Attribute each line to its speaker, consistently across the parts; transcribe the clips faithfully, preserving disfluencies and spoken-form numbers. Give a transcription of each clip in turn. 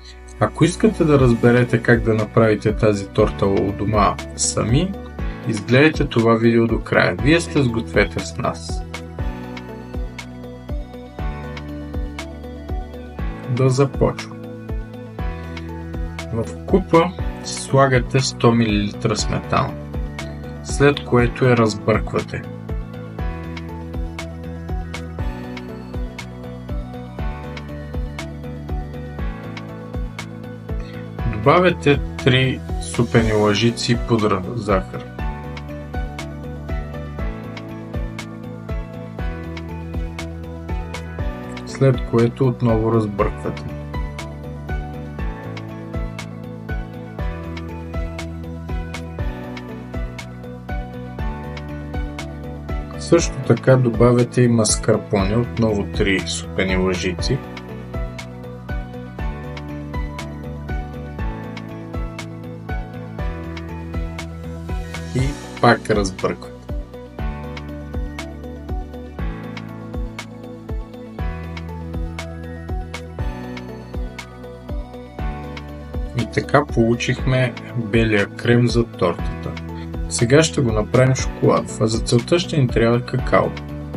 Speaker 1: Ако искате да разберете как да направите тази торта у дома сами, изгледайте това видео до края. Вие сте сгответе с нас. Да започвам. В купа слагате сто милилитра сметана, след което я разбърквате. Добавяте три супени лъжици пудра захар. След което отново разбърквате. Също така добавяте и маскарпоне, отново три супени лъжици. И пак разбърквате. И така получихме белия крем за тортата. Сега ще го направим шоколадов, а за целта ще ни трябва какао.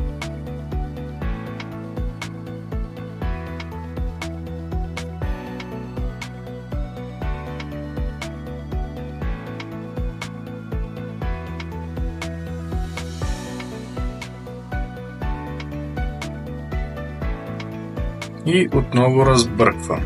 Speaker 1: И отново разбърквам.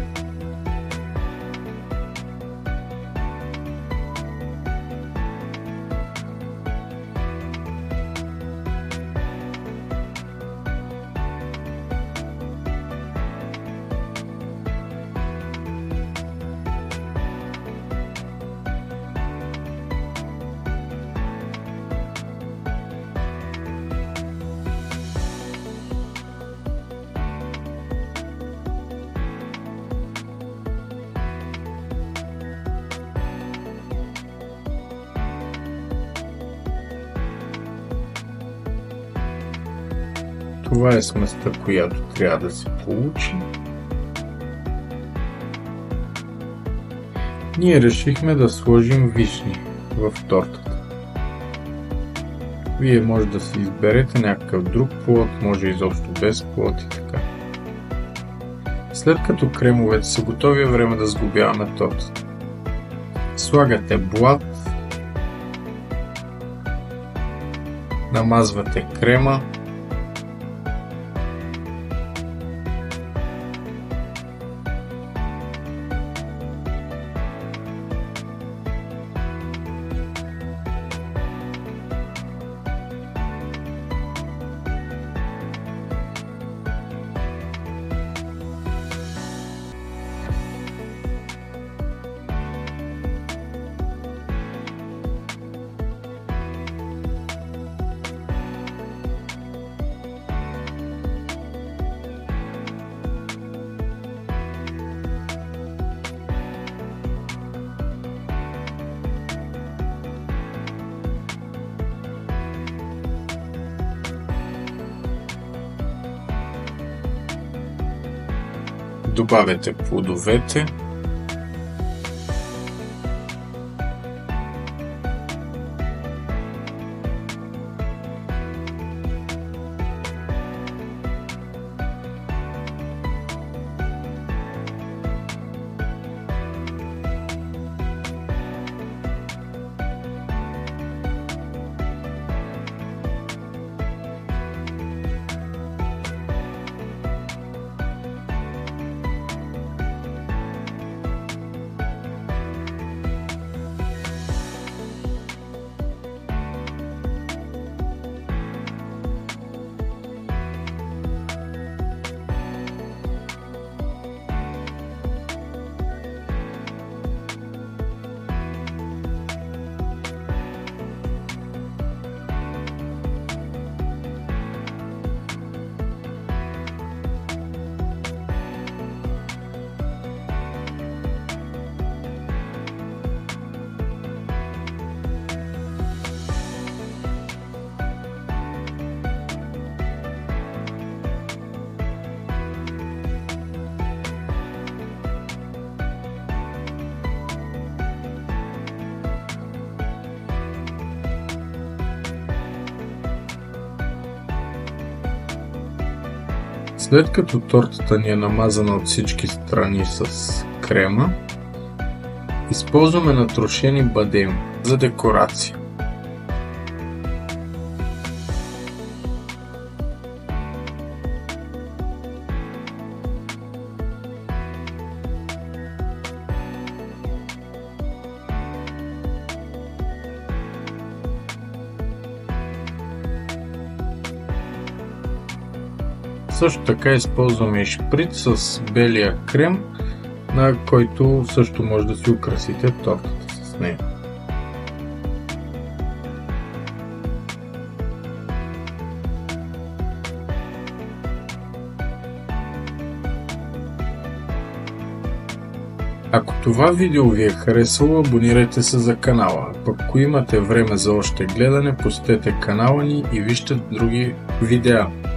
Speaker 1: Това е сместа, която трябва да се получи. Ние решихме да сложим вишни в тортата. Вие може да си изберете някакъв друг плод, може изобщо без плод и така. След като кремовете са готови, е време да сглобяваме тортата. Слагате блат, намазвате крема, добавяте плодовете, След като тортата ни е намазана от всички страни с крема, използваме натрошени бадеми за декорация. Също така използваме и шприц с белия крем, на който също може да си украсите тортата с нея. Ако това видео ви е харесало, абонирайте се за канала. Пък ако имате време за още гледане, посетете канала ни и вижте други видеа.